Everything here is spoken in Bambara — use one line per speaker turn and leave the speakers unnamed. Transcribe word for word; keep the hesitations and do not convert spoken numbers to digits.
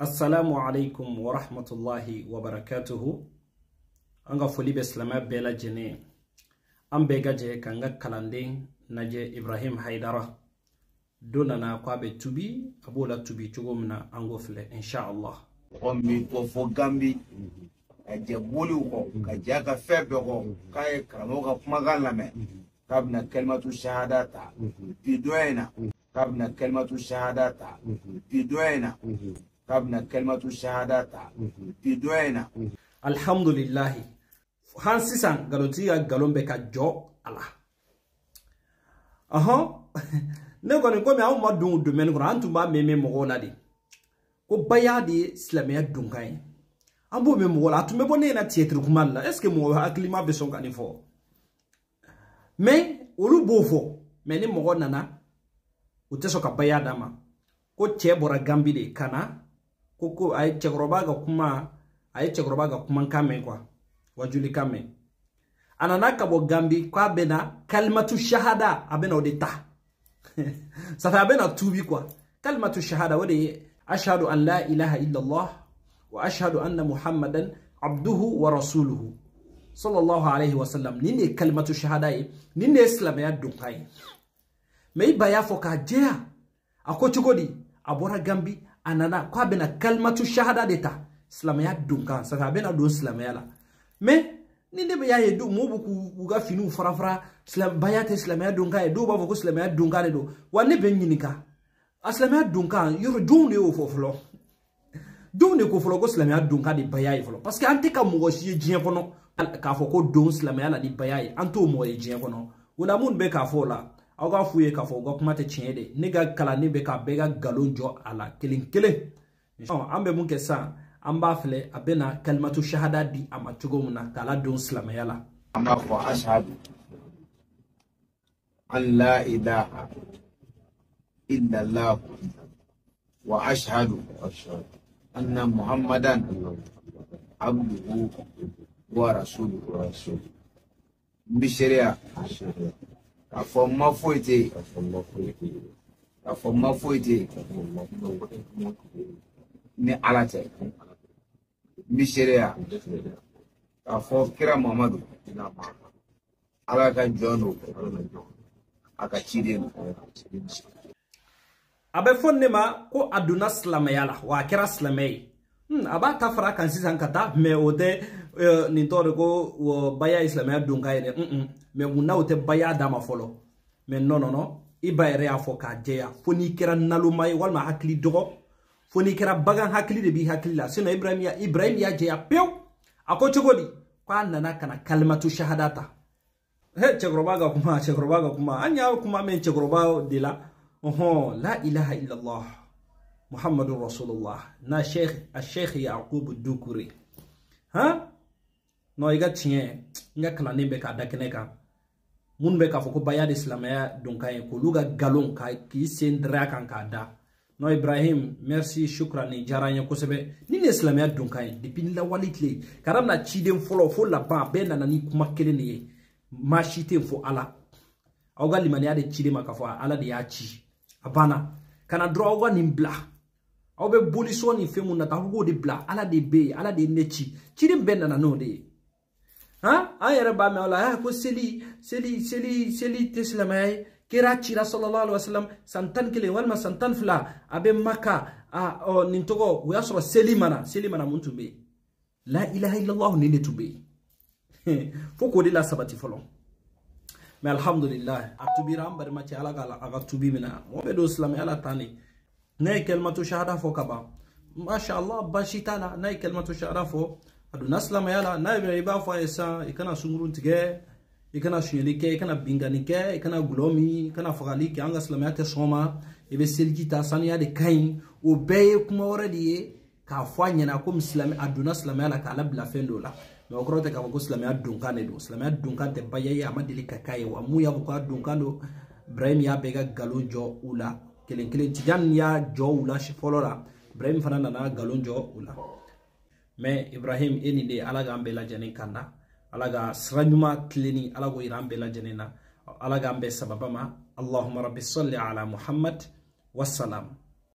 Assalamu alaikum wa rahmatullahi wa barakatuhu. Anga foli be slama bela jene. Ambega je kanga kalande naje Ibrahim Haidara. Dona na kwa be tubi, abola tubi chugomna ango fle inshallah.
Ombi ko fo gambi aje bolu ko kajaga febe ko kay kramoga kumaga lame kabna kalimatu shahadata bidoina kabna kalimatu shahadata bidoina kabna kalimatu shahadata bidoina.
Alhamdulillah hansisan galotiga galombe ka jo ala aha ne ko ko mi awu madun domaine ko antuma meme mo la di ko bayadi islamia dunkai ambo me mo la tume bonne na tietre kumal la est ce que mo aklima be son kan fo mais olu bofo mais ni mo nana uteso ka bayada ma ko chebora gambi de kana ko ko ay chekroba ga kuma ay chekroba ga kuma kame kwa wajuli kame anana kabo gambi kwa bena kalmatu shahada abena odeta ça fait abena tubi kwa kalmatu shahada wadi ashhadu an la ilaha illa Allah wa ashhadu anna muhammadan abduhu wa rasuluhu sallallahu alayhi wa sallam nini kalmatu shahada nini islam ya dunkai me baya foka jea ako chugodi abora gambi anana kwa bena kalmatu shahada deta islam ya dunkan ça fait abena do islam ya la mais ninde be yaye do mo buku buga finu farafara islam bayate islam ya dunkai do ba ko islam ya dunkane do wanne be nyinika aslamia dunkan yoro jonne o foflo donne ko flo ko islamia dunka di bayayi flo parce que ante ka mo si jien kono ka fo ko don islamia la di bayayi anto mo e jien kono wala mun be ka fo la aw ga fuye ka fo go kuma te chiede ne ga kala ne be ka be ga galonjo ala kelin kele on ambe mun ke sa amba fle abena kalmatu shahada di amatugo muna kala don islamia la
amma ko ashhadu an la ilaha إلا الله وأشهد أن محمدا عبده ورسوله بشريعة أفهم فويتي أفهم فويتي ni alate bishariya afo kira Muhammadu alaka jono akachide
abe fonne ma ko aduna slamayala wa kira slamay hmm aba tafara kan sisan kata me ote uh, ni tore ko uh, baya islamaya dunga ide mm me munna ote baya dama folo me no no no ibayre afoka jeya foni kira nalumay walma hakli dogo foni kira bagan hakli de bi hakli la sino ibrahim ya ibrahim ya jeya pew ako chogodi kwa nana kana kalmatu shahadata he chegrobaga kuma chegrobaga kuma anya kuma men chegrobaga dila oho la ilaha illa Allah muhammadur rasulullah na sheikh al-sheikh yaqub dukuri ha no iga tien nga kala nembe ka dakene ka mun be ka foko bayad islamaya donc ay ko luga galon ka ki sendra kan ka da no ibrahim merci shukran ni jaranya ko sebe ni islamaya donc ay depuis la walitle karam na chidem folo fo la ba be na ni kuma kele ni ma chite fo ala awga limani ade chidema ka fo ala de ya chi abana kana droga ni bla aw be boliso ni femu na tawo de bla ala de be ala de nechi chiri benna na no de ha ayere ba me wala ko seli seli seli seli teslamay kira chira sallallahu alaihi wasallam santan kile walma santan fla abe maka a o nintogo we asro seli mana seli mana muntu be la ilaha illa allah ni netumbe foko de la sabati folon mais alhamdulillah atubira ambar ma ci ala gala aga tubi mina mo be do islam ala tani nay kalmatu shahada fo kaba ma sha Allah bashitala nay kalmatu shahada fo adu naslam yala nay be ba fo esa ikana sungurun tige ikana shuyeli ke ikana bingani ke ikana gulomi ikana fagali ke anga islamiyate soma ibe seljita saniya de kain o be kuma waradi ka fo nyana ko islam adu naslam yala kala bla fendola mais o crote ka ko islamia dunkane do islamia dunkante bayaye amadili kakaye wa muya ko dunkando ibrahim ya bega galonjo ula kelen kelen tijan ya jo ula shifolora ibrahim fanana na galonjo ula mais ibrahim eni de alaga ambela jani kanda alaga sranyuma kleni alago irambe la janina alaga ambe sababama allahumma rabbi salli ala muhammad wassalam.